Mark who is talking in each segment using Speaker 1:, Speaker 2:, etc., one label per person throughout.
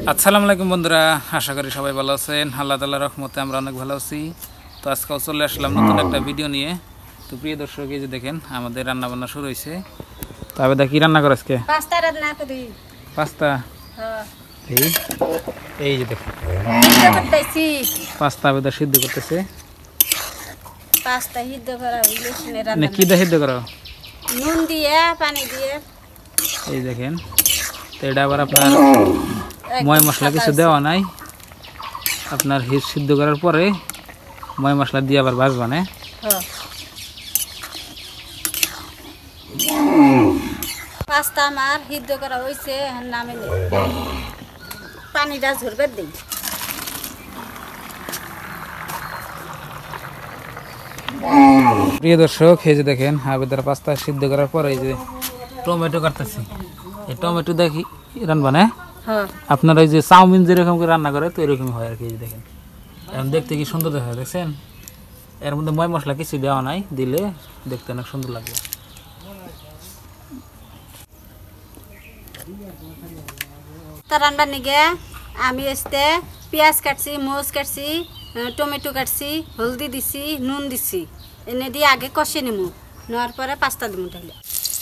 Speaker 1: আসসালামু আলাইকুম বন্ধুরা, আশা করি সবাই ভালো আছেন। আল্লাহ তাআলার রহমতে আমরা অনেক ভালো আছি। তো আজকেও চলে আসলাম নতুন একটা ভিডিও নিয়ে। তো প্রিয় দর্শক, এই যে দেখেন আমাদের রান্না বান্না শুরু হয়েছে। তো আবেদা কি রান্না করে আজকে?
Speaker 2: পাস্তা রান্না করি।
Speaker 1: পাস্তা?
Speaker 2: হ্যাঁ,
Speaker 1: এই যে দেখেন
Speaker 2: সিদ্ধ করতেছি।
Speaker 1: পাস্তা আবেদা সিদ্ধ করতেছে।
Speaker 2: পাস্তা সিদ্ধ করা হইলে শুনে
Speaker 1: মানে
Speaker 2: রান্না
Speaker 1: কি দিয়ে সিদ্ধ করো?
Speaker 2: নুন দিয়ে পানি দিয়ে।
Speaker 1: এই দেখেন, তো এটা আবার আপনার
Speaker 2: একদম
Speaker 1: ময় মশলা কিছু
Speaker 2: সাদা
Speaker 1: দেওয়া নাই। আপনার হিট সিদ্ধ করার পরে ময় মশলা দিয়ে আবার ভাজবা না?
Speaker 2: হ্যাঁ, পাস্তা আমার সিদ্ধ করা হয়েছে, নামে নেই। পানিটা ঝরবে দিই।
Speaker 1: প্রিয় দর্শক, এই যে দেখেন আবেদার পাস্তা সিদ্ধ করার পর এই যে টমেটো কাটতেছি। এই টমেটো দেখি রান্না না
Speaker 2: হ্যাঁ,
Speaker 1: আপনার ওই যে চাউমিন যেরকম করে রান্না করে তো এরকমই হয় আর কি। এই যে দেখেন এখন দেখতে কি সুন্দর দেখা যায়, দেখছেন? এর মধ্যে ময় মশলা কিছু দেওয়া নাই, দিলে দেখতে অনেক সুন্দর লাগবে।
Speaker 2: তার রান্নার নিগে আমি এসতে পেঁয়াজ কাটছি, মরিচ কাটছি, টমেটো কাটছি, হলদি দিছি, নুন দিছি। এনে দিয়ে আগে কষে নিমু, নেওয়ার পরে পাস্তা দিমু তাহলে।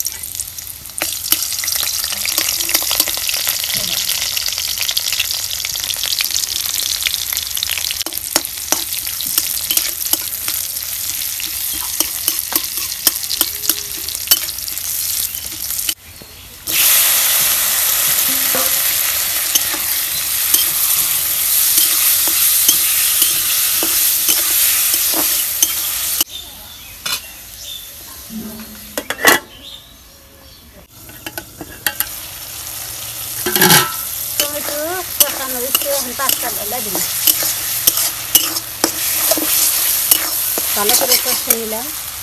Speaker 2: টমেটো কষানো হচ্ছে, এখন পাস্তা ঢেলে দিলাম। ভালো করে কষে নিলাম।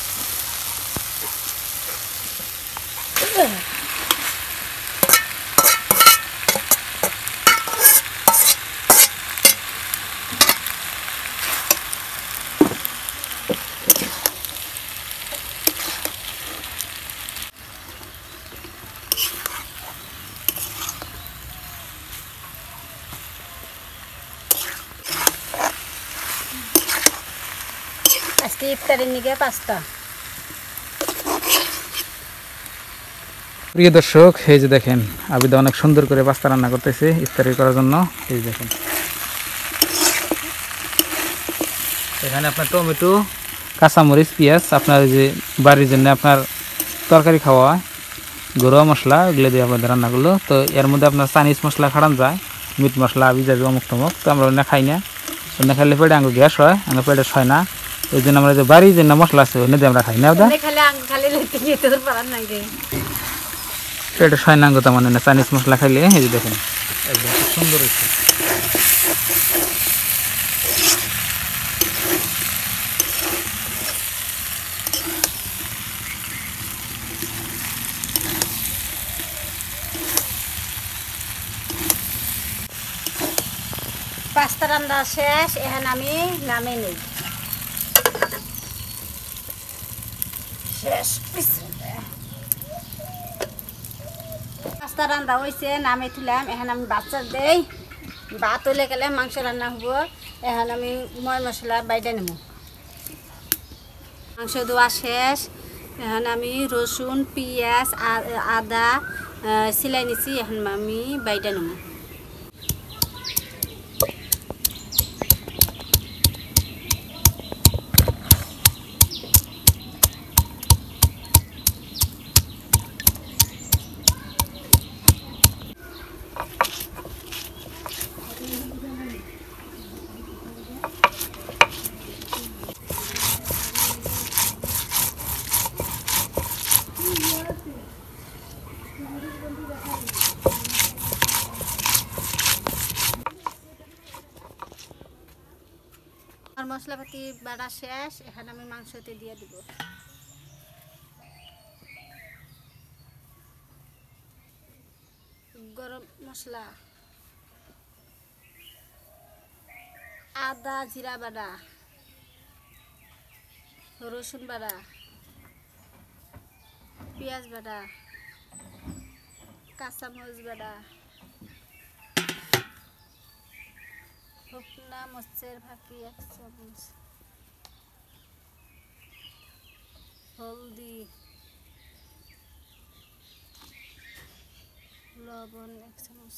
Speaker 2: আজকে ইফতারের নিগে পাস্তা।
Speaker 1: প্রিয় দর্শক, এই যে দেখেন আবিদা অনেক সুন্দর করে পাস্তা রান্না করতেছে ইফতারি করার জন্য। এই যে দেখেন এখানে আপনার টমেটো, কাঁচামরিচ, পেঁয়াজ, আপনার যে বাড়ির জন্য আপনার তরকারি খাওয়া ঘরোয়া মশলা, এগুলো দিয়ে আপনাদের রান্না করলো। তো এর মধ্যে আপনার চাইনিজ মশলা খাড়ান যায়, মিট মশলা আবি যাবে অমুক তমুক। তো আমরা ওনা খাই না, ওনা খাইলে পেটে আঙুল গ্যাস হয়, আঙুল পেটে হয় না। ওই জন্য আমরা যে বাড়ির জন্য মশলা আছে ওনে দিয়ে আমরা খাই না। ওটা পেটে হয় না, আঙ্গুতা মানে না চাইনিজ মশলা খাইলে। এই যে দেখেন একদম খুব সুন্দর হয়েছে।
Speaker 2: পাস্তা রান্না শেষ, এখন আমি নামে নেই। শেষ পাস্তা রান্না হয়েছে, নামে তুলাম। এখন আমি বাচ্চা দেই, ভাত হলে গেলে মাংস রান্না হব। এখন আমি ময় মশলা বাইরে নেব। মাংস দেওয়া শেষ, এখন আমি রসুন, পেঁয়াজ, আদা সিলাই নিছি। এখন আমি বাইরে নেব। আর মশলাপাতি বাটা শেষ, এখন আমি মাংসতে দিয়ে দিব। গরম মশলা, আদা জিরা বাটা, রসুন বাটা, পেঁয়াজ বাটা, কাঁচামরিচ বাটা, শুকনা মরিচের ফাঁকি 1 চামচ, হলদি, লবণ 1 চামচ।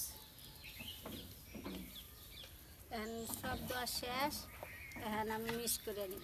Speaker 2: এখন সব দেওয়া শেষ, এখন আমি মিক্স করে নিব।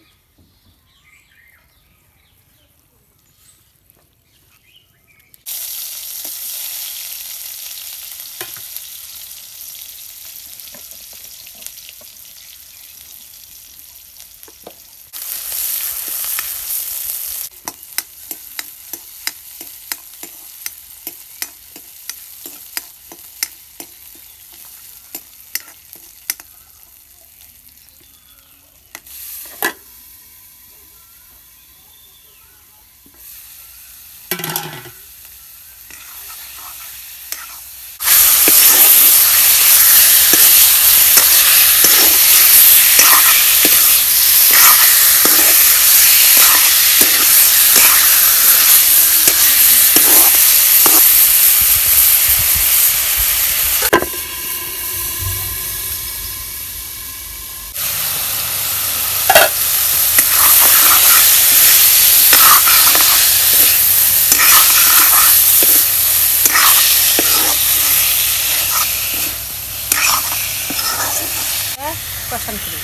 Speaker 2: কষান করি।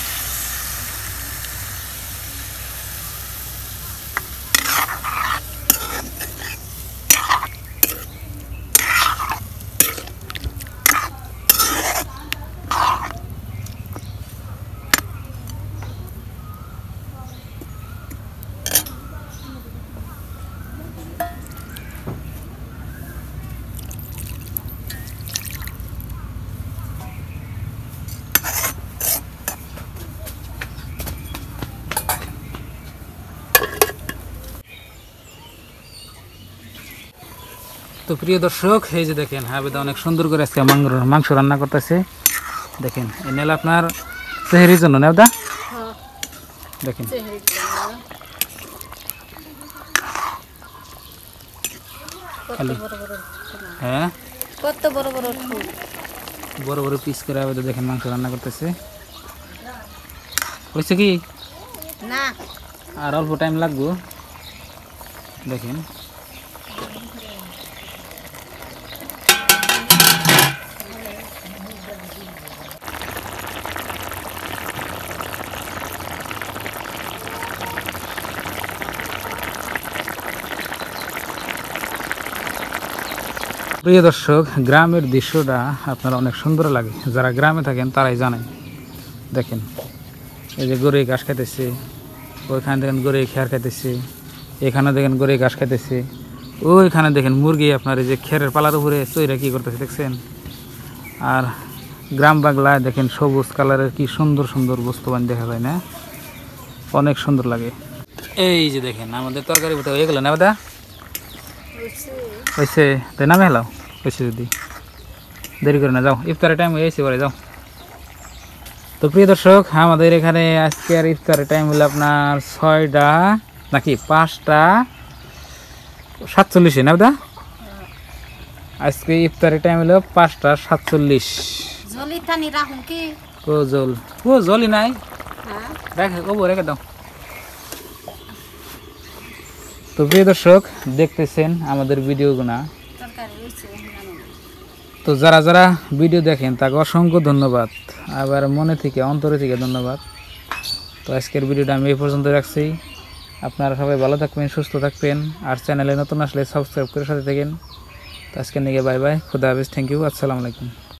Speaker 1: তো প্রিয় দর্শক, এই যে দেখেন হাবেদা অনেক সুন্দর করে আজকে মাংস রান্না করতেছে। দেখেন এই নেল আপনার সেহরির জন্য নেবদা, দেখেন খালি হ্যাঁ
Speaker 2: কত বড় বড় ফুল,
Speaker 1: বড় বড় পিস করে হাবেদা দেখেন মাংস রান্না করতেছে। হয়েছে কি
Speaker 2: না
Speaker 1: আর অল্প টাইম লাগবে। দেখেন প্রিয় দর্শক, গ্রামের দৃশ্যটা আপনার অনেক সুন্দর লাগে, যারা গ্রামে থাকেন তারাই জানেন। দেখেন এই যে গরু ঘাস খাইতেছে, ওইখানে দেখেন গরু খেয়ার খাইতেছে, এখানে দেখেন গরু ঘাস খাইতেছে, ওইখানে দেখেন মুরগি আপনার এই যে খেরের পালার উপরে চইরা কি করতেছে দেখছেন। আর গ্রাম বাংলায় দেখেন সবুজ কালারের কি সুন্দর সুন্দর বস্তুবান দেখা যায় না, অনেক সুন্দর লাগে। এই যে দেখেন আমাদের তরকারি বোটা হয়ে গেল না দাদা, হয়েছে তাই নামে হেলাও হয়েছে, যদি দেরি করে না যাও, ইফতারের টাইম হয়েছে পরে যাও। তো প্রিয় দর্শক, আমাদের এখানে আজকে আর ইফতারের টাইম হলো আপনার 6টা নাকি 5:47 না দাদা, আজকে ইফতারের টাইম হলো 5:47। ও জল, ও জলই নাই, রেখে কবো রেখে দাও। তো প্রিয় দর্শক, দেখতেছেন আমাদের ভিডিওগুলা, তো যারা যারা ভিডিও দেখেন তাকে অসংখ্য ধন্যবাদ, আবার মনে থেকে অন্তরে থেকে ধন্যবাদ। তো আজকের ভিডিওটা আমি এই পর্যন্ত রাখছি। আপনারা সবাই ভালো থাকবেন, সুস্থ থাকবেন, আর চ্যানেলে নতুন আসলে সাবস্ক্রাইব করে সাথে থাকেন। তো আজকের নিয়ে বাই বাই, খুদা হাফেজ, থ্যাংক ইউ, আসসালামু আলাইকুম।